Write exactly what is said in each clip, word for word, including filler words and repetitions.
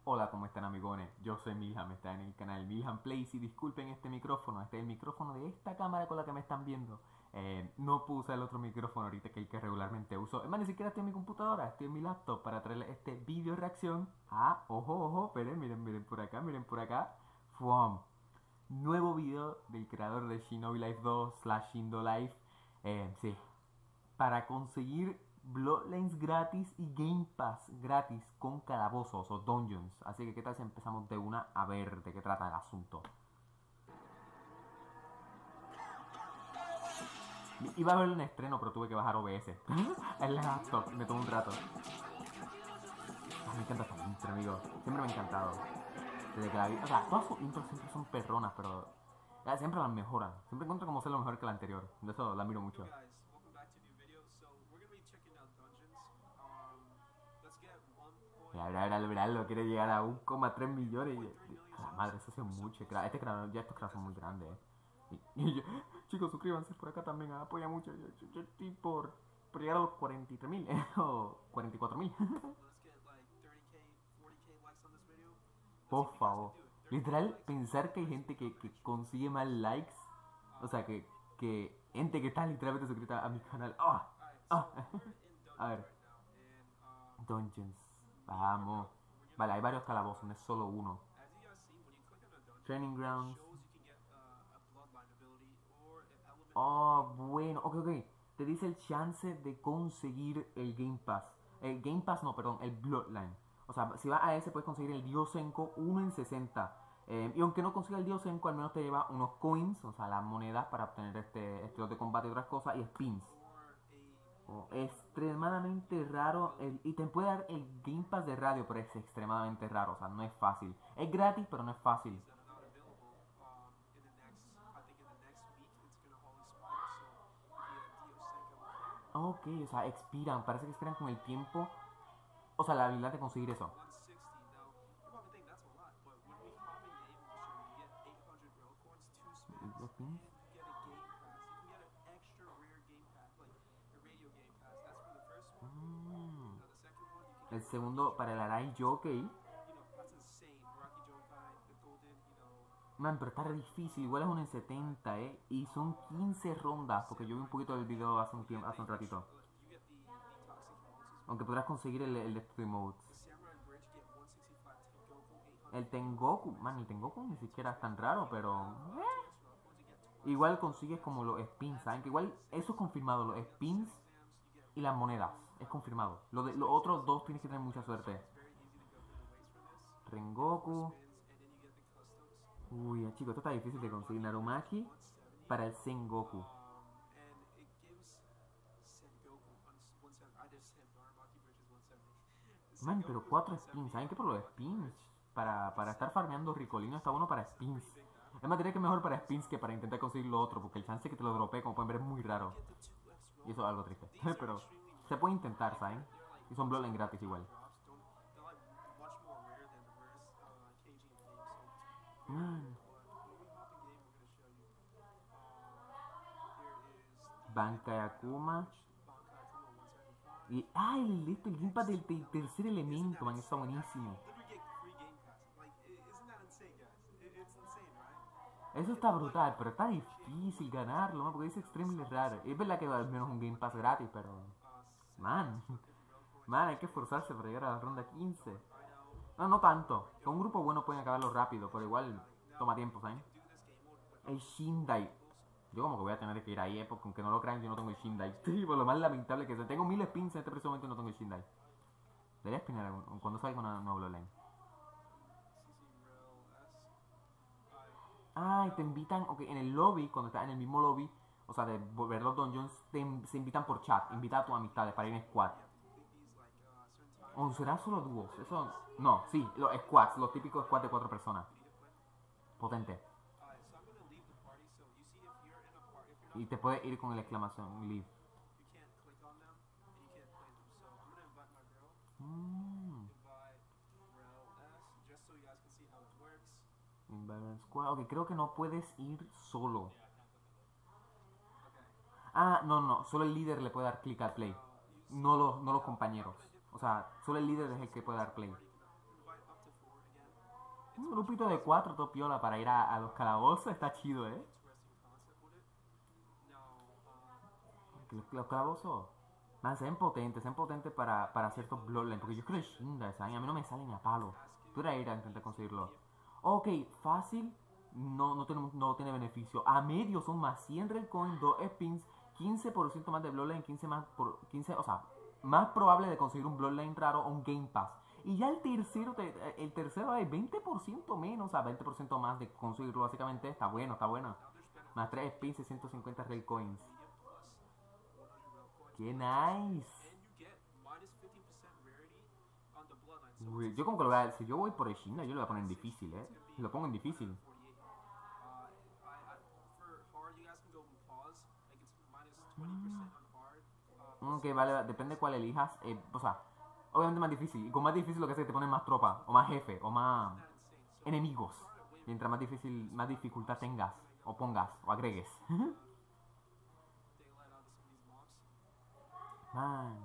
Hola, ¿cómo están, amigones? Yo soy Milham, está en el canal Milham Plays y disculpen este micrófono, este es el micrófono de esta cámara con la que me están viendo. Eh, no puse el otro micrófono ahorita que el que regularmente uso. Es más, ni siquiera estoy en mi computadora, estoy en mi laptop para traerles este vídeo reacción. Ah, ojo, ojo, esperen, miren, miren por acá, miren por acá. ¡Fuam! Nuevo video del creador de Shinobi Life dos slash Shindo Life. Eh, sí, para conseguir Bloodlines gratis y Game Pass gratis con calabozos o dungeons. Así que, ¿qué tal si empezamos de una a ver de qué trata el asunto? Iba a ver un estreno, pero tuve que bajar O B S. El laptop, me tomó un rato. Ay, me encanta esta intro, amigo. Siempre me ha encantado. Desde que la vi. O sea, todas sus intros siempre son perronas, pero siempre las mejoran. Siempre encuentro como ser lo mejor que la anterior. De eso la miro mucho. Mira, mira, mira, mira, quiere llegar a uno coma tres millones. A la madre, eso es mucho. Este creador, ya estos creadores son muy grandes. Eh. Y, y yo, chicos, suscríbanse por acá también. Apoya mucho. Yo, yo, yo estoy por, por llegar a los cuarenta y tres mil eh, o cuarenta y cuatro mil. Por favor. Literal, pensar que hay gente que, que consigue más likes. O sea, que, que gente que está literalmente suscrita a mi canal. ¡Oh! ¡Oh! A ver. Dungeons. Vamos. Vale, hay varios calabozos, no es solo uno. Training Grounds. Oh, bueno. Ok, ok. Te dice el chance de conseguir el Game Pass. El Game Pass, no, perdón, el Bloodline. O sea, si vas a ese puedes conseguir el Diosenko uno en sesenta. Eh, y aunque no consiga el Diosenko, al menos te lleva unos coins, o sea, las monedas para obtener este estilo de combate y otras cosas, y spins. Oh, extremadamente raro el, y te puede dar el Game Pass de radio, pero es extremadamente raro, o sea, no es fácil. Es gratis, pero no es fácil. Ok, o sea, expiran, parece que expiran con el tiempo. O sea, la habilidad de conseguir eso. ¿Los pins? Mm. El segundo para el Arai Jockey. Man, pero está re difícil. Igual es uno en setenta, eh. Y son quince rondas. Porque yo vi un poquito del video hace un, tiempo, hace un ratito. Aunque podrás conseguir el, el de Story Modes. El Tengoku. Man, el Tengoku ni siquiera es tan raro, pero... Eh. Igual consigues como los spins, ¿saben? Que igual eso es confirmado. Los spins y las monedas. Es confirmado. Lo de, los otros dos tienes que tener mucha suerte. Rengoku. Uy, chicos, esto está difícil de conseguir. Narumaki para el Sengoku. Man, pero cuatro spins. ¿Saben qué por los spins? Para, para estar farmeando Ricolino está bueno para spins. Es más, diría que mejor para spins que para intentar conseguir lo otro. Porque el chance que te lo dropee, como pueden ver, es muy raro. Y eso es algo triste. Pero se puede intentar, ¿saben? Y son Bloodline gratis igual. Man. Bankai Akuma. Y, ay, listo, el gamepad del, del tercer elemento, man, está buenísimo. Eso está brutal, pero está difícil ganarlo, ¿no? Porque es extremely raro. Es verdad que al menos un Game Pass gratis, pero... Man, man, hay que esforzarse para llegar a la ronda quince. No, no tanto. Con un grupo bueno pueden acabarlo rápido, pero igual toma tiempo, ¿saben? El Shindai. Yo como que voy a tener que ir ahí, ¿eh? Porque aunque no lo crean, yo no tengo el Shindai. Sí, por lo más lamentable que sea. Tengo mil spins en este preciso momento y no tengo el Shindai. Debería spinar cuando salga una nueva Bloodline. Ah, y te invitan, ok, en el lobby, cuando estás en el mismo lobby, o sea, de ver los dungeons, te, se invitan por chat. Invita a tus amistades para ir en squad. ¿O será solo dúos? Eso... No, sí, los squads, los típicos squads de cuatro personas. Potente. Y te puedes ir con la exclamación leave. Mm. Invite squad. Ok, creo que no puedes ir solo. Ah, no, no, solo el líder le puede dar clic al play. No los, no los compañeros. O sea, solo el líder es el que puede dar play. Un grupito de cuatro, todo piola para ir a, a los calabozos, está chido, ¿eh? Los, los calabozos, man, sean potentes, sean potentes para, para ciertos bloodlines, porque yo creo que Shinda, ¿saben? A mí no me salen a palo. Tú eras ir a intentar conseguirlo. Ok, fácil, no, no, tiene, no tiene beneficio. A medio son más cien red coins, dos spins, quince por ciento más de bloodline, quince más por quince, o sea, más probable de conseguir un bloodline raro o un game pass. Y ya el tercero, el tercero hay veinte por ciento menos, o sea, veinte por ciento más de conseguirlo básicamente. Está bueno, está bueno. Más tres spins, seiscientos cincuenta red coins. ¡Qué nice! Uy, yo como que lo voy a... Si yo voy por el Shinda, yo lo voy a poner en difícil, ¿eh? Lo pongo en difícil. Mm. Ok, vale, depende de cuál elijas. Eh, o sea, obviamente más difícil. Y con más difícil lo que hace es que te ponen más tropa, o más jefe, o más enemigos. Mientras más difícil, más dificultad tengas, o pongas, o agregues. Man.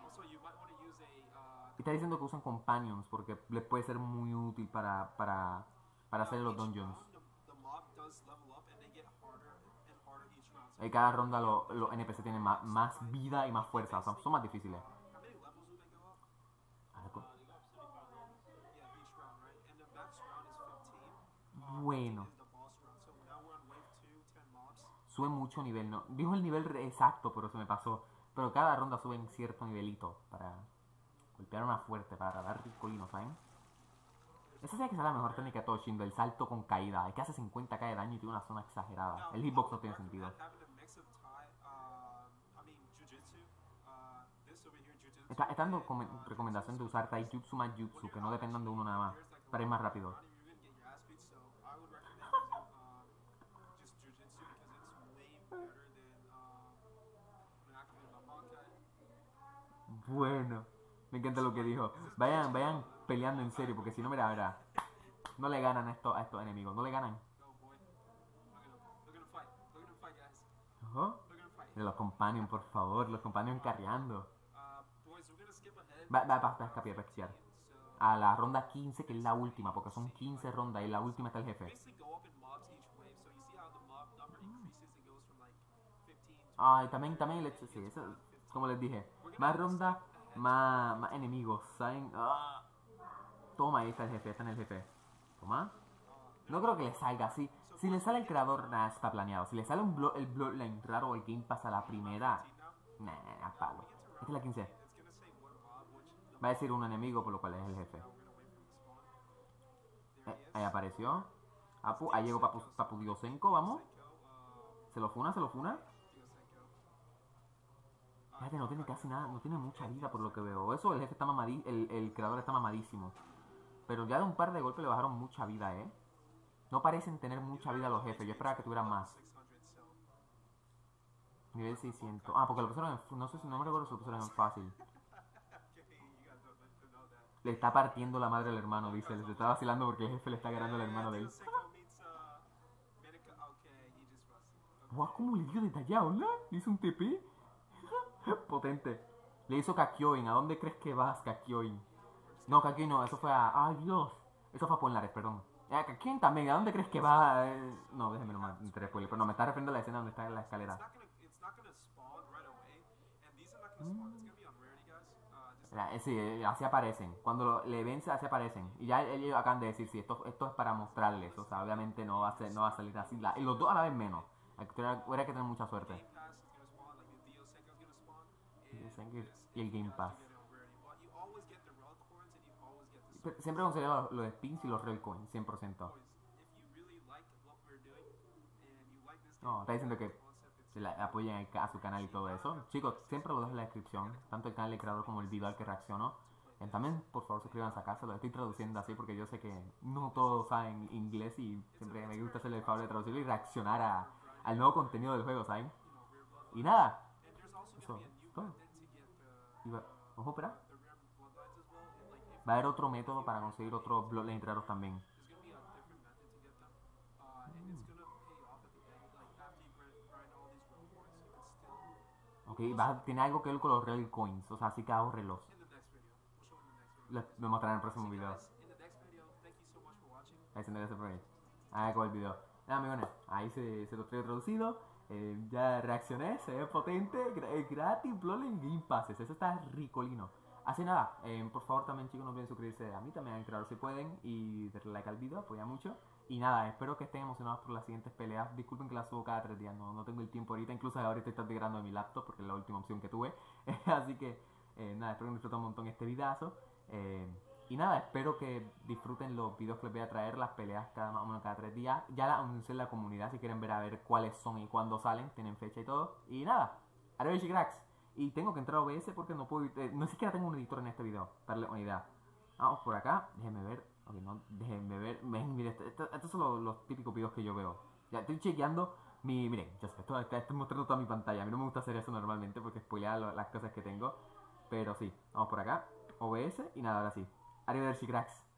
Y está diciendo que usan companions porque les puede ser muy útil para, para, para hacer los dungeons. Y cada ronda los lo N P C tienen más, más vida y más fuerza, son, son más difíciles. Bueno. Sube mucho nivel, no. Dijo el nivel exacto, pero se me pasó. Pero cada ronda sube en cierto nivelito para golpear una fuerte, para dar ricolino, ¿saben? Esa sería que sea la mejor técnica de todo Shindo, el salto con caída. El que hace cincuenta k de daño y tiene una zona exagerada. El hitbox no tiene sentido. Está, está dando recomendación de usar Taijutsu más Jutsu, que no dependan de uno nada más, para ir más rápido. Bueno, me encanta lo que dijo. Vayan, vayan peleando en serio, porque si no, mira, verá. No le ganan a estos, a estos enemigos, no le ganan. ¿Ojo? De los companions, por favor, los companions carreando. Va, va, va, va, escapear, va a escapear. A la ronda quince, que es la última, porque son quince rondas y la última está el jefe. Ay, también, también el hecho, sí, eso, como les dije. Más rondas, más, más enemigos, ¿saben? Ah. Toma, ahí está el jefe, está en el jefe. Toma. No creo que le salga así. Si le sale el creador, nada, está planeado. Si le sale un blo el Bloodline raro o el Game Pass a la primera, nah, palo. Esta es la quince. Va a decir un enemigo, por lo cual es el jefe. Eh, ahí apareció. Apu, ahí llegó Papu, Papu Diosenko, vamos. Se lo funa, se lo funa. Fíjate, no tiene casi nada, no tiene mucha vida por lo que veo. Eso, el jefe está mamadísimo, el, el creador está mamadísimo. Pero ya de un par de golpes le bajaron mucha vida, ¿eh? No parecen tener mucha vida los jefes, yo esperaba que tuvieran más. Nivel seiscientos. Ah, porque lo pusieron en... No sé si no me recuerdo si lo pusieron en fácil. Le está partiendo la madre al hermano, dice. Le está vacilando porque el jefe le está ganando al hermano de él. Guau, como le dio detallado, ¿no? Le hizo un T P. Potente. Le hizo Kakyoin. ¿A dónde crees que vas, Kakyoin? No, Kakyoin no, eso fue a... ¡Ay, Dios! Eso fue a Polnareff, perdón. Eh, Kakyoin también, ¿a dónde crees que va? Eh... No, déjeme nomás, entre spoiler. Pero no, me está refiriendo a la escena donde está en la escalera. Mm. Eh, sí, eh, así aparecen. Cuando lo, le vence, así aparecen. Y ya ellos acaban de decir, sí, esto, esto es para mostrarles. O sea, obviamente no va a, ser, no va a salir así. La, y los dos a la vez menos. Hay que tener, hay que tener mucha suerte. Y el Game Pass. Siempre considero los, los spins y los real coins, cien por ciento. No, está diciendo que se la apoyen a su canal y todo eso. Chicos, siempre lo dejo en la descripción. Tanto el canal del creador como el video al que reacciono. También, por favor, suscríbanse acá. Se lo estoy traduciendo así porque yo sé que no todos saben inglés y siempre me gusta hacerle el favor de traducirlo y reaccionar a, al nuevo contenido del juego, ¿saben? Y nada. Eso es todo. Y va, ojo, espera. Va a haber otro método para conseguir otros bloodline raros también. Mm. Ok, va, tiene algo que ver con los real coins, o sea, así que ahorrelos. Les voy a mostrar en el próximo video. Ahí se me hace por ahí. Ah, con el video. Nada, amigos, ahí se, se lo traigo traducido. Eh, ya reaccioné, se ve potente, gra- gratis, Bloodline en Game Passes. Eso está ricolino. Así nada, eh, por favor también chicos no olviden suscribirse a mí, también a Creador si pueden, y darle like al video, apoya mucho. Y nada, espero que estén emocionados por las siguientes peleas. Disculpen que las subo cada tres días, no, no tengo el tiempo ahorita, incluso ahorita estoy grabando de mi laptop porque es la última opción que tuve. Así que eh, nada, espero que disfruten un montón este videazo. Eh, y nada, espero que disfruten los videos que les voy a traer, las peleas cada más o menos cada tres días. Ya la anuncié en la comunidad si quieren ver a ver cuáles son y cuándo salen, tienen fecha y todo. Y nada, arriba cracks. Y tengo que entrar a O B S porque no puedo, eh, no siquiera tengo un editor en este video, para darle una idea. Vamos por acá, déjenme ver, ok, no, déjenme ver, ven, mire, estos esto, esto son los, los típicos videos que yo veo. Ya estoy chequeando mi, miren, yo sé, esto, estoy mostrando toda mi pantalla, a mí no me gusta hacer eso normalmente porque spoilea lo, las cosas que tengo. Pero sí, vamos por acá, O B S y nada, ahora sí. Arrivederci cracks.